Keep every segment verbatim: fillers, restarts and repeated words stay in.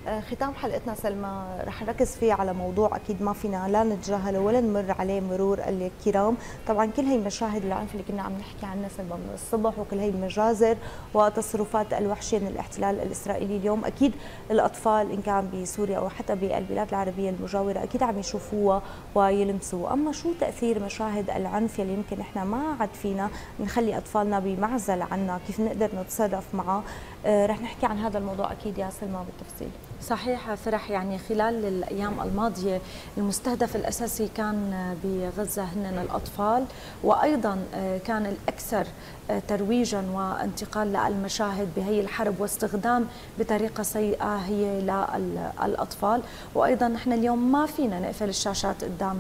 ختام حلقتنا سلمى رح نركز فيه على موضوع اكيد ما فينا لا نتجاهله ولا نمر عليه مرور الكرام. طبعا كل هي مشاهد العنف اللي كنا عم نحكي عنها سلمى من الصبح، وكل هي المجازر وتصرفات الوحشيه من الاحتلال الاسرائيلي اليوم، اكيد الاطفال ان كان بسوريا او حتى بالبلاد العربيه المجاوره اكيد عم يشوفوها ويلمسوها. اما شو تاثير مشاهد العنف اللي يمكن احنا ما عاد فينا نخلي اطفالنا بمعزل عنا، كيف نقدر نتصرف معه؟ آه رح نحكي عن هذا الموضوع اكيد يا سلمى بالتفصيل. صحيح فرح، يعني خلال الأيام الماضية المستهدف الأساسي كان بغزة هن الأطفال، وأيضا كان الأكثر ترويجا وانتقال للمشاهد بهي الحرب واستخدام بطريقة سيئة هي للأطفال. وأيضا نحن اليوم ما فينا نقفل الشاشات قدام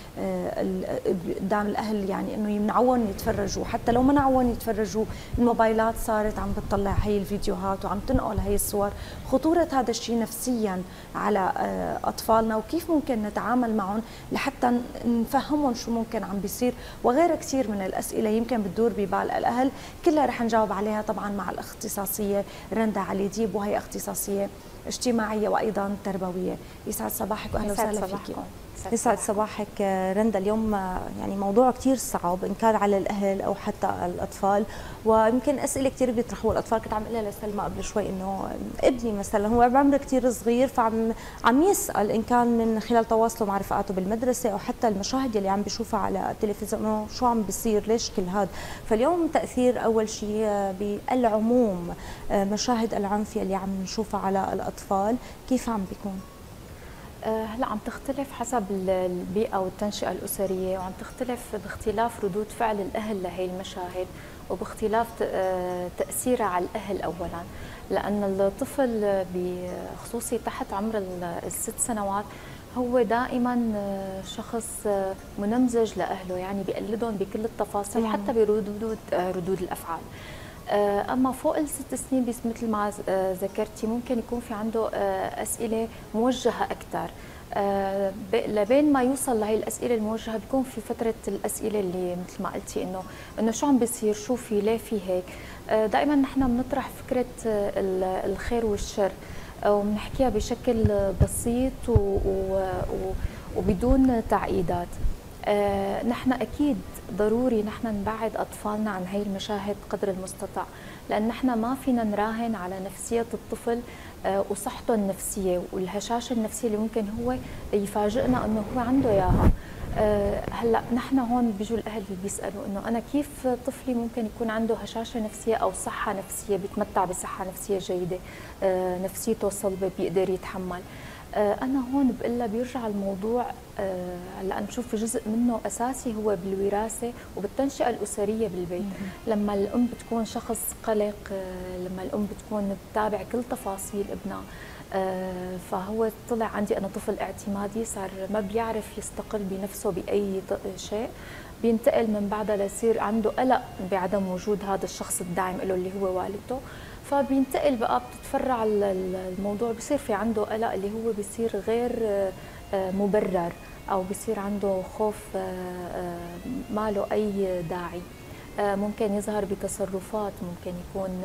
قدام الأهل، يعني إنه يمنعون يتفرجوا، حتى لو منعون يتفرجوا الموبايلات صارت عم بتطلع هي الفيديوهات وعم تنقل هي الصور. خطورة هذا الشيء نفسيا على أطفالنا، وكيف ممكن نتعامل معهم لحتى نفهمهم شو ممكن عم بيصير، وغير كثير من الأسئلة يمكن بتدور ببال الأهل، كلها رح نجاوب عليها طبعا مع الاختصاصية رندا علي ديب، وهي اختصاصية اجتماعية وأيضا تربوية. يسعد صباحك وأهلا وسهلا فيكي. يسعد صباحك رندا. اليوم يعني موضوع كثير صعب ان كان على الاهل او حتى الاطفال، ويمكن اسئله كثير بيطرحوها الاطفال. كنت عم اقولها لسلمى قبل شوي انه ابني مثلا هو بعمر كثير صغير، فعم عم يسال ان كان من خلال تواصله مع رفقاته بالمدرسه او حتى المشاهد اللي عم بيشوفها على التلفزيون انه شو عم بيصير، ليش كل هذا. فاليوم تاثير اول شيء بالعموم مشاهد العنف اللي عم نشوفها على الاطفال كيف عم بيكون؟ هلا عم تختلف حسب البيئة والتنشئة الأسرية، وعم تختلف باختلاف ردود فعل الأهل لهي المشاهد، وباختلاف تأثيرها على الأهل أولا، لأن الطفل بخصوصي تحت عمر الست سنوات هو دائما شخص منمزج لأهله، يعني بيقلدهم بكل التفاصيل حتى بردود ردود الأفعال. أما فوق الست سنين بس مثل ما ذكرتي ممكن يكون في عنده أسئلة موجهة أكثر. لبين ما يوصل لهي الأسئلة الموجهة بيكون في فترة الأسئلة اللي مثل ما قلتي إنه إنه شو عم بيصير، شو في، ليه في هيك. دائما نحن بنطرح فكرة الخير والشر وبنحكيها بشكل بسيط وبدون تعقيدات. آه، نحن أكيد ضروري نحن نبعد أطفالنا عن هاي المشاهد قدر المستطاع، لأن نحن ما فينا نراهن على نفسية الطفل آه، وصحته النفسية والهشاشة النفسية اللي ممكن هو يفاجئنا أنه هو عنده إياها. آه، هلا نحن هون بيجوا الأهل اللي بيسألوا أنه أنا كيف طفلي ممكن يكون عنده هشاشة نفسية أو صحة نفسية، بيتمتع بصحة نفسية جيدة، آه، نفسيته صلبة، بيقدر يتحمل. أنا هون بقول لها بيرجع الموضوع هلا أنا بشوف جزء منه أساسي هو بالوراثة وبالتنشئة الأسرية بالبيت. لما الأم بتكون شخص قلق، لما الأم بتكون بتتابع كل تفاصيل ابنها، فهو طلع عندي أنا طفل اعتمادي، صار ما بيعرف يستقل بنفسه بأي شيء، بينتقل من بعدها ليصير عنده قلق بعدم وجود هذا الشخص الداعم له اللي هو والدته، فبينتقل بقى بتتفرع الموضوع، بصير في عنده قلق اللي هو بصير غير مبرر، او بصير عنده خوف ما له اي داعي. ممكن يظهر بتصرفات، ممكن يكون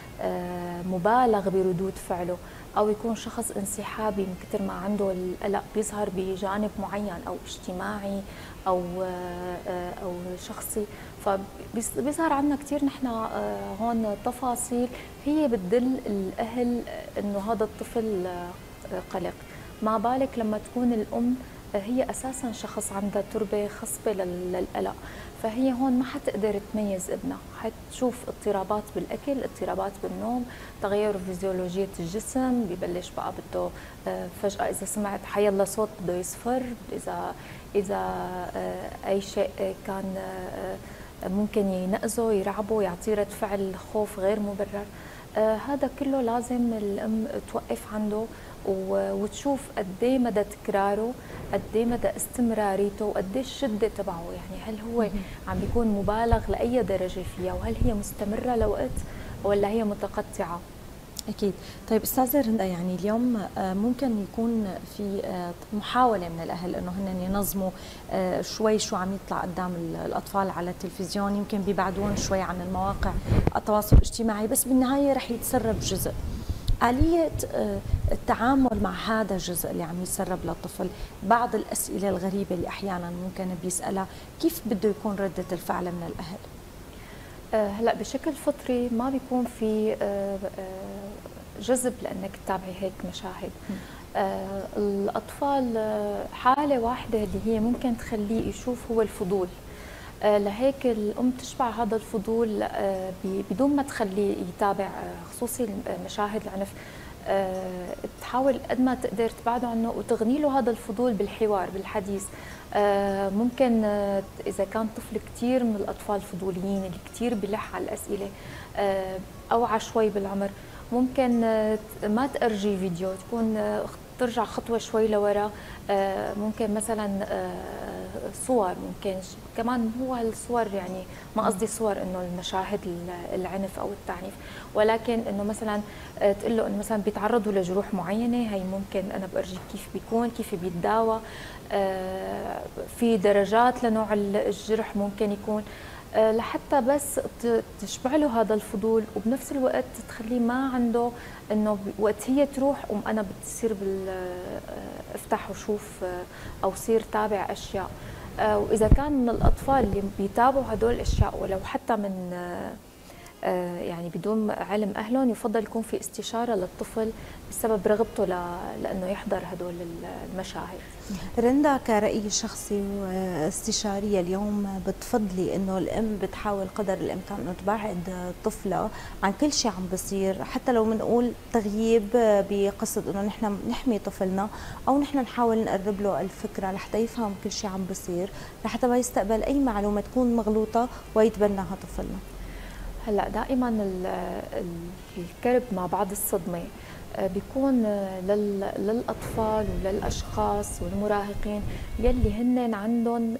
مبالغ بردود فعله، او يكون شخص انسحابي من كثر ما عنده القلق، بيظهر بجانب معين او اجتماعي او او شخصي. فبيظهر عندنا كثير نحن هون تفاصيل هي بتدل الاهل انه هذا الطفل قلق. ما بالك لما تكون الام هي اساسا شخص عندها تربه خصبه للقلق، فهي هون ما حتقدر تميز ابنها، حتشوف اضطرابات بالاكل، اضطرابات بالنوم، تغير فيزيولوجيه الجسم، ببلش بقى بده فجاه اذا سمعت حيالله صوت بده يصفر، اذا اذا اي شيء كان ممكن ينقذه يرعبه يعطيه رد فعل خوف غير مبرر. هذا كله لازم الام توقف عنده وتشوف قد ايه مدى تكراره، قد ايه مدى استمراريته، وقد ايه الشده تبعه، يعني هل هو عم بيكون مبالغ لاي درجه فيها، وهل هي مستمره لوقت ولا هي متقطعه. أكيد. طيب أستاذة رندا، يعني اليوم ممكن يكون في محاولة من الأهل أنه هن ينظموا شوي شو عم يطلع قدام الأطفال على التلفزيون، يمكن بيبعدون شوي عن المواقع التواصل الاجتماعي، بس بالنهاية رح يتسرب جزء. آلية التعامل مع هذا الجزء اللي عم يسرب للطفل. بعض الأسئلة الغريبة اللي أحيانا ممكن بيسألها، كيف بده يكون ردة الفعل من الأهل؟ هلا بشكل فطري ما بيكون في جذب لانك تتابعي هيك مشاهد. آه الاطفال حاله واحده اللي هي ممكن تخليه يشوف هو الفضول. آه لهيك الام تشبع هذا الفضول آه بدون ما تخليه يتابع، آه خصوصي مشاهد العنف. آه تحاول قد ما تقدر تبعده عنه وتغني له هذا الفضول بالحوار بالحديث. آه ممكن آه اذا كان طفل كثير من الاطفال الفضوليين اللي كثير بيلح على الاسئله آه اوعى شوي بالعمر، ممكن ما تأرجي فيديو، تكون ترجع خطوة شوي لورا. ممكن مثلا صور، ممكن كمان هو الصور، يعني ما قصدي صور انه المشاهد العنف او التعنيف، ولكن انه مثلا تقول له انه مثلا بيتعرضوا لجروح معينه، هي ممكن انا بأرجيك كيف بيكون، كيف بيتداوى، في درجات لنوع الجرح ممكن يكون، لحتى بس تشبع له هذا الفضول، وبنفس الوقت تخليه ما عنده انه وقت هي تروح قوم انا بتصير افتح وشوف او صير تابع اشياء. واذا كان من الاطفال اللي بيتابعوا هدول الاشياء ولو حتى من يعني بدون علم اهلهم، يفضل يكون في استشاره للطفل بسبب رغبته لانه يحضر هدول المشاهد. رندا، كرأي شخصي واستشاريه اليوم، بتفضلي انه الام بتحاول قدر الامكان انه تبعد طفلها عن كل شيء عم بصير، حتى لو بنقول تغييب بقصد انه نحن نحمي طفلنا، او نحن نحاول نقرب له الفكره لحتى يفهم كل شيء عم بصير، لحتى ما يستقبل اي معلومه تكون مغلوطه ويتبناها طفلنا؟ هلا دائما الكرب مع بعض الصدمه بيكون للاطفال وللاشخاص والمراهقين يلي هن عندهم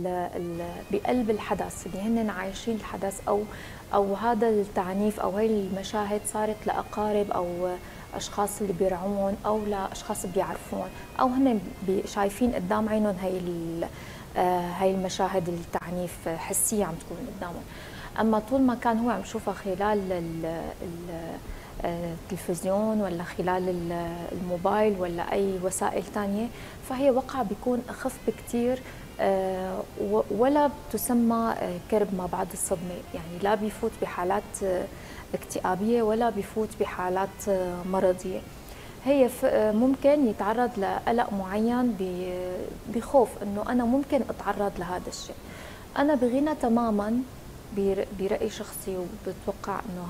بقلب الحدث، اللي هن عايشين الحدث، او او هذا التعنيف او هي المشاهد صارت لاقارب او اشخاص اللي بيرعون او لاشخاص بيعرفون، او هن شايفين قدام عينهم هي هي المشاهد التعنيف حسيه عم تكون قدامهم. اما طول ما كان هو عم يشوفها خلال التلفزيون ولا خلال الموبايل ولا اي وسائل ثانيه، فهي وقع بيكون اخف بكثير، ولا بتسمى كرب ما بعد الصدمه، يعني لا بيفوت بحالات اكتئابيه ولا بيفوت بحالات مرضيه. هي ممكن يتعرض لقلق معين بخوف انه انا ممكن اتعرض لهذا الشيء. انا بغنى تماما برأي شخصي، وبتوقع انه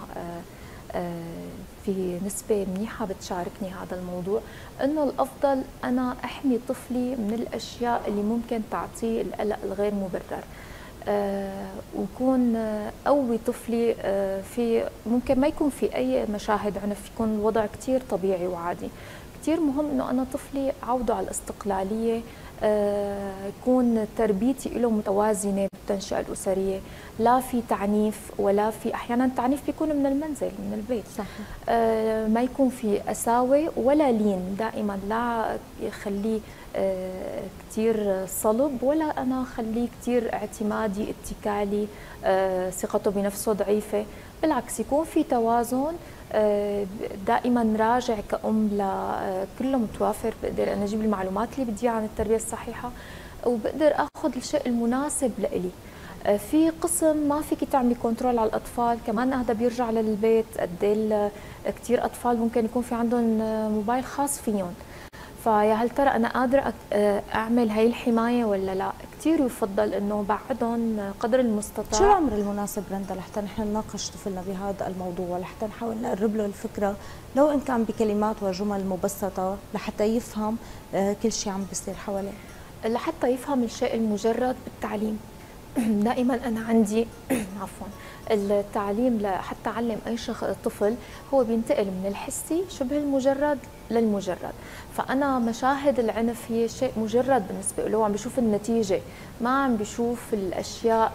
في نسبة منيحة بتشاركني هذا الموضوع، انه الافضل انا احمي طفلي من الاشياء اللي ممكن تعطيه القلق الغير مبرر، ويكون قوي طفلي في ممكن ما يكون في اي مشاهد عنف، يكون الوضع كثير طبيعي وعادي. كثير مهم انه انا طفلي عوده على الاستقلاليه، يكون تربيتي له متوازنه بالتنشئه الاسريه، لا في تعنيف ولا في احيانا التعنيف بيكون من المنزل من البيت. صحيح. آه ما يكون في قساوه ولا لين، دائما لا يخليه آه كثير صلب، ولا انا خليه كثير اعتمادي اتكالي، آه ثقته بنفسه ضعيفه، بالعكس يكون في توازن. دائما راجع كأم لكله متوافر، بقدر انا اجيب المعلومات اللي بدي اياها عن التربيه الصحيحه، وبقدر اخذ الشيء المناسب لإلي. في قسم ما فيك تعملي كنترول على الاطفال، كمان هذا بيرجع للبيت، قد كثير اطفال ممكن يكون في عندهم موبايل خاص فيهم، فيا هل ترى انا قادره اعمل هي الحمايه ولا لا؟ كثير يفضل انه بعدهم قدر المستطاع. شو العمر المناسب رندا لحتى نحن نناقش طفلنا بهذا الموضوع، ولحتى نحاول نقرب له الفكره، لو ان كان بكلمات وجمل مبسطه، لحتى يفهم كل شيء عم بيصير حواليه؟ لحتى يفهم الشيء المجرد بالتعليم. دائما انا عندي عفوا التعليم لحتى اعلم اي شخص طفل هو بينتقل من الحسي شبه المجرد للمجرد، فانا مشاهد العنف هي شيء مجرد بالنسبه له، عم بيشوف النتيجه، ما عم بيشوف الاشياء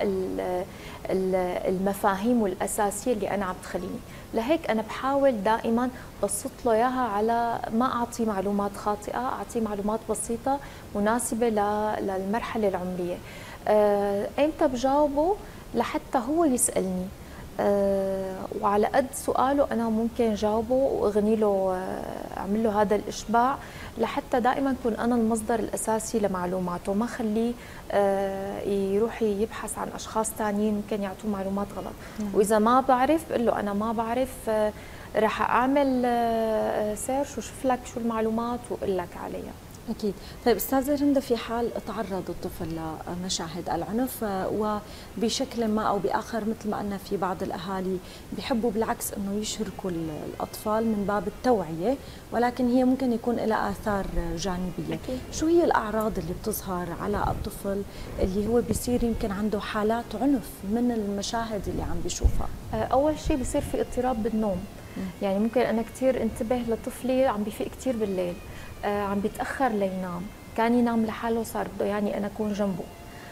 المفاهيم والاساسيه اللي انا عم تخليني. لهيك انا بحاول دائما بسط له اياها، على ما اعطي معلومات خاطئه، اعطي معلومات بسيطه مناسبه للمرحله العمريه. ايمتى بجاوبه؟ لحتى هو يسالني، أه وعلى قد سؤاله انا ممكن جاوبه واغني له، اعمل له هذا الاشباع لحتى دائما اكون انا المصدر الاساسي لمعلوماته، ما خليه أه يروح يبحث عن اشخاص ثانيين ممكن يعطوه معلومات غلط. نعم. واذا ما بعرف بقول له انا ما بعرف، أه راح اعمل أه سيرش وشوف لك شو المعلومات واقول لك عليها. أكيد. طيب أستاذة رندا، في حال تعرض الطفل لمشاهد العنف وبشكل ما أو بآخر مثل ما قلنا في بعض الأهالي بيحبوا بالعكس أنه يشاركوا الأطفال من باب التوعية، ولكن هي ممكن يكون لها آثار جانبية. أكيد. شو هي الأعراض اللي بتظهر على الطفل اللي هو بيصير يمكن عنده حالات عنف من المشاهد اللي عم بيشوفها؟ أول شيء بصير في اضطراب بالنوم. م. يعني ممكن أنا كثير انتبه لطفلي عم بيفيق كثير بالليل، آه عم بيتأخر لينام، كان ينام لحاله صار بده يعني أنا أكون جنبه.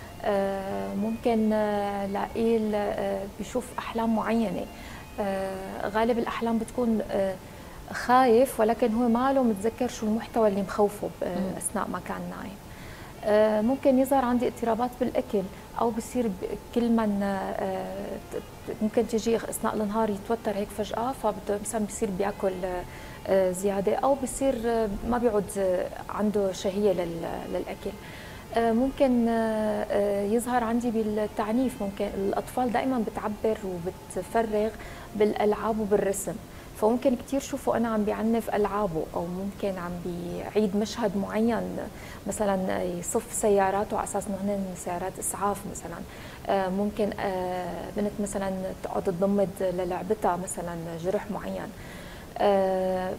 آه ممكن آه لاقيه آه بيشوف أحلام معينة، آه غالب الأحلام بتكون آه خايف ولكن هو ماله متذكر شو المحتوى اللي مخوفه آه أثناء ما كان نايم. آه ممكن يظهر عندي اضطرابات بالأكل، أو بصير كل من آه ممكن تجي أثناء النهار يتوتر هيك فجأة، فبده مثلا بصير بياكل آه زيادة، أو بصير ما بيعود عنده شهية للأكل. ممكن يظهر عندي بالتعنيف، ممكن الأطفال دائما بتعبر وبتفرغ بالألعاب وبالرسم، فممكن كثير شوفوا أنا عم بيعنف ألعابه، أو ممكن عم بيعيد مشهد معين، مثلا يصف سياراته على أساس إنه هن سيارات إسعاف مثلا. ممكن بنت مثلا تقعد تضمد للعبتها مثلا جرح معين. آه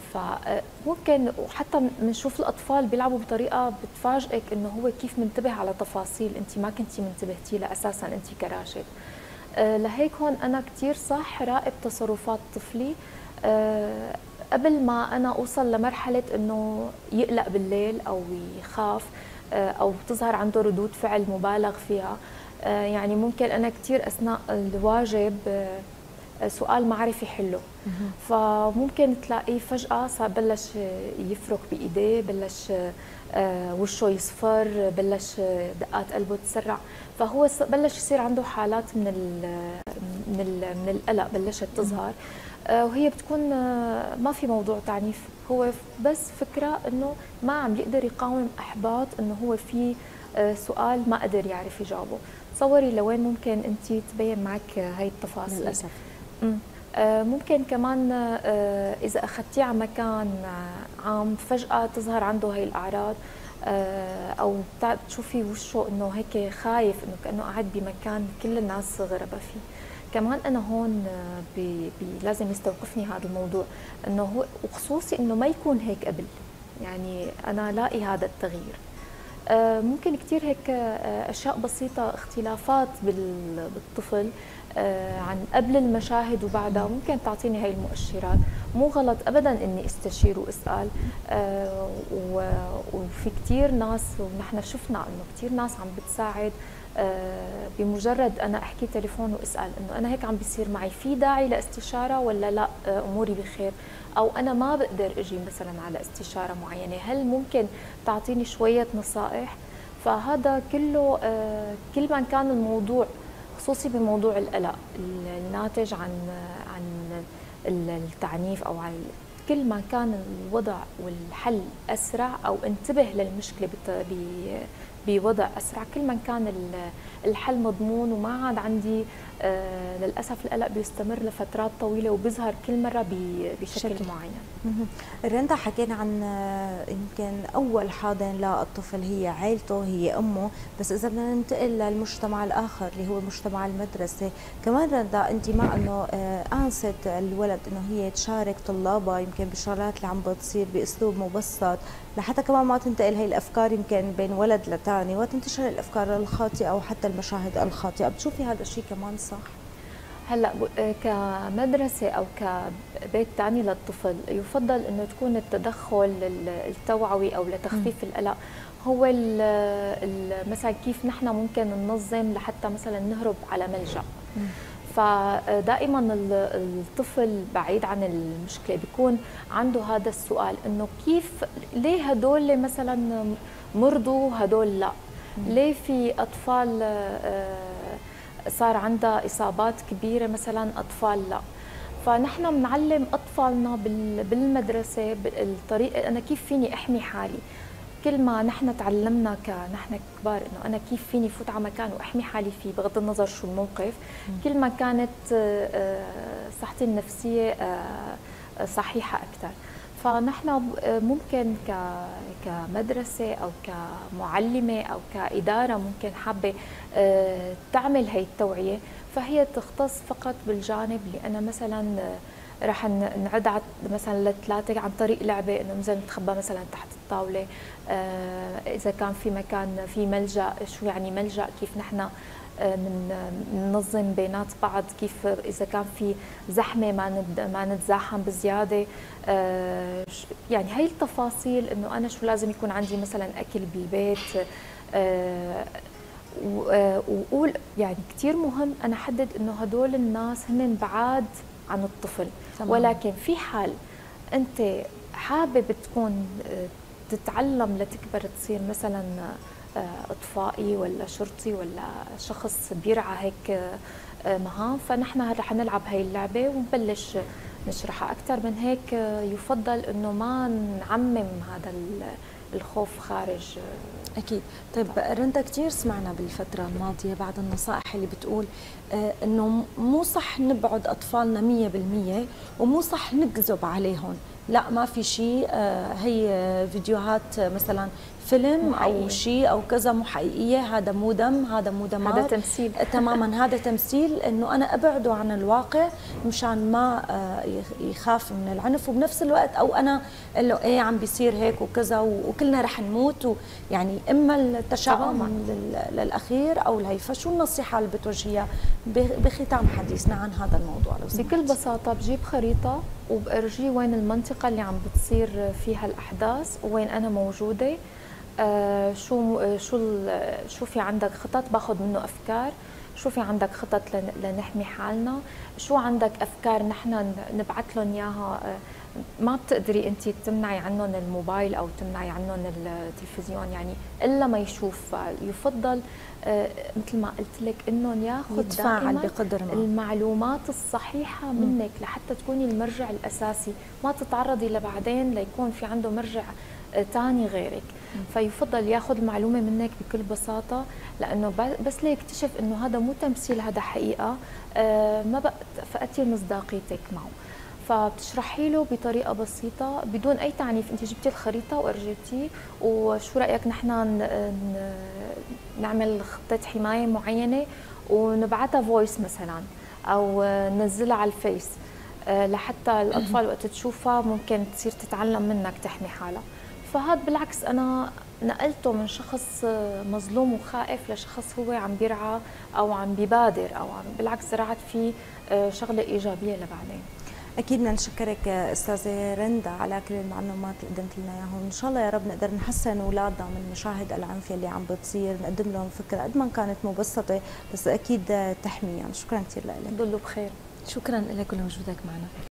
فممكن وحتى بنشوف الاطفال بيلعبوا بطريقه بتفاجئك انه هو كيف منتبه على تفاصيل انت ما كنتي منتبهتي لها اساسا انت كراشد. آه لهيك هون انا كثير صح راقب تصرفات طفلي آه قبل ما انا اوصل لمرحله انه يقلق بالليل او يخاف آه او تظهر عنده ردود فعل مبالغ فيها. آه يعني ممكن انا كثير اثناء الواجب آه سؤال ما عرف يحله، فممكن تلاقيه فجأة صار بلش يفرك بإيديه، بلش وشه يصفر، بلش دقات قلبه تسرع، فهو بلش يصير عنده حالات من ال من ال من القلق بلشت تظهر، وهي بتكون ما في موضوع تعنيف، هو بس فكرة انه ما عم يقدر يقاوم احباط انه هو في سؤال ما قدر يعرف يجاوبه. تصوري لوين ممكن انت تبين معك هاي التفاصيل. للأسف. ممكن كمان إذا أخذتيه على مكان عام فجأة تظهر عنده هاي الأعراض، أو تشوفي وشه إنه هيك خايف، إنه كأنه قاعد بمكان كل الناس غربة فيه. كمان أنا هون بي بي لازم يستوقفني هذا الموضوع، إنه هو وخصوصي إنه ما يكون هيك قبل، يعني أنا لاقي هذا التغيير. ممكن كثير هيك أشياء بسيطة، اختلافات بالطفل عن قبل المشاهد وبعدها ممكن تعطيني هاي المؤشرات. مو غلط ابدا اني استشير واسال، وفي كثير ناس ونحن شفنا انه كثير ناس عم بتساعد بمجرد انا احكي تليفون واسال انه انا هيك عم بيصير معي، في داعي لاستشاره ولا لا اموري بخير، او انا ما بقدر اجي مثلا على استشاره معينه، هل ممكن تعطيني شويه نصائح؟ فهذا كله كل ما كان الموضوع خصوصي بموضوع القلق الناتج عن عن التعنيف او عن كل ما كان الوضع والحل اسرع او انتبه للمشكله بوضع اسرع، كل ما كان الحل مضمون وما عاد عندي آه للاسف القلق بيستمر لفترات طويله وبيظهر كل مره بشكل شكل. معين. رندا، حكينا عن يمكن اول حاضن للطفل هي عائلته، هي امه، بس اذا بدنا ننتقل للمجتمع الاخر اللي هو مجتمع المدرسه، كمان رندا انت مع انه انست الولد انه هي تشارك طلابها يمكن بالشغلات اللي عم بتصير باسلوب مبسط، لحتى كمان ما تنتقل هي الافكار يمكن بين ولد لثاني وتنتشر الافكار الخاطئه او حتى المشاهد الخاطئه، بتشوفي هذا الشيء كمان صح؟ هلا كمدرسه او كبيت ثاني للطفل يفضل انه تكون التدخل التوعوي او لتخفيف القلق هو ال ال مثلا كيف نحن ممكن ننظم لحتى مثلا نهرب على ملجأ. فدائما الطفل بعيد عن المشكله بيكون عنده هذا السؤال انه كيف ليه هدول مثلا مرضوا هدول لا؟ ليه في اطفال صار عندها اصابات كبيره مثلا، اطفال لا. فنحن بنعلم اطفالنا بالمدرسه بالطريقه انا كيف فيني احمي حالي. كل ما نحن تعلمنا كنحن كبار انه انا كيف فيني فوت على مكان واحمي حالي فيه بغض النظر شو الموقف، كل ما كانت صحتي النفسيه صحيحه اكثر. فنحن ممكن كمدرسه او كمعلمه او كاداره ممكن حابه تعمل هي التوعيه، فهي تختص فقط بالجانب اللي انا مثلا رح نعد مثلا لثلاثه عن طريق لعبه، انه مثلا نتخبى مثلا تحت الطاوله، اذا كان في مكان في ملجا، شو يعني ملجا، كيف نحن ننظم بينات بعض، كيف اذا كان في زحمه ما ما نتزاحم بزياده. يعني هي التفاصيل، انه انا شو لازم يكون عندي مثلا اكل بالبيت. وقول يعني كثير مهم انا احدد انه هدول الناس هن بعاد عن الطفل. تمام. ولكن في حال انت حابب تكون تتعلم لتكبر تصير مثلا اطفائي ولا شرطي ولا شخص بيرعى هيك مهام، فنحن رح نلعب هي اللعبه ونبلش نشرحها اكثر من هيك. يفضل انه ما نعمم هذا الخوف خارج. اكيد. طيب رندا، كثير سمعنا بالفتره الماضيه بعض النصائح اللي بتقول آه انه مو صح نبعد اطفالنا مية بالمية ومو صح نكذب عليهم، لا ما في شيء، آه هي فيديوهات مثلا فيلم محقيقية. او شيء او كذا مو حقيقيه، هذا مو دم، هذا مو دمار، هذا تمثيل. تماما هذا تمثيل، انه انا ابعده عن الواقع مشان ما يخاف من العنف، وبنفس الوقت او انا قال له ايه عم بيصير هيك وكذا وكلنا رح نموت، يعني اما التشاؤم للاخير او الهيفا. شو النصيحه اللي بتوجهيها بختام حديثنا عن هذا الموضوع؟ لو سمحت. بكل بساطه بجيب خريطه وبأرجي وين المنطقه اللي عم بتصير فيها الاحداث وين انا موجوده. آه شو شو شو في عندك خطط، باخذ منه افكار. شو في عندك خطط لنحمي حالنا، شو عندك افكار نحن نبعث لهم اياها. آه ما بتقدري انت تمنعي عنهم الموبايل او تمنعي عنهم التلفزيون يعني الا ما يشوف. يفضل آه مثل ما قلت لك انهم ياخذ يتفاعل بقدر ما المعلومات الصحيحه منك لحتى تكوني المرجع الاساسي، ما تتعرضي لبعدين ليكون في عنده مرجع ثاني غيرك. فيفضل ياخذ المعلومه منك بكل بساطه، لانه بس ليكتشف انه هذا مو تمثيل، هذا حقيقه، آه ما بقى فقدتي مصداقيتك معه. فبتشرحي له بطريقه بسيطه بدون اي تعنيف. انت جبتي الخريطه وارجيتيه، وشو رايك نحن نعمل خطه حمايه معينه ونبعتها فويس مثلا او ننزلها على الفيس، آه لحتى الاطفال وقت تشوفها ممكن تصير تتعلم منك تحمي حالها. فهذا بالعكس انا نقلته من شخص مظلوم وخائف لشخص هو عم بيرعى او عم بيبادر، او عم بالعكس زرعت فيه شغله ايجابيه لبعدين. اكيد بدنا نشكرك استاذه رندا على كل المعلومات اللي قدمت لنا اياهم. ان شاء الله يا رب نقدر نحسن اولادنا من مشاهد العنف اللي عم بتصير، نقدم لهم فكره قد ما كانت مبسطه بس اكيد تحميهم. شكرا كثير لك. ضلوا بخير. شكرا لك ولوجودك معنا.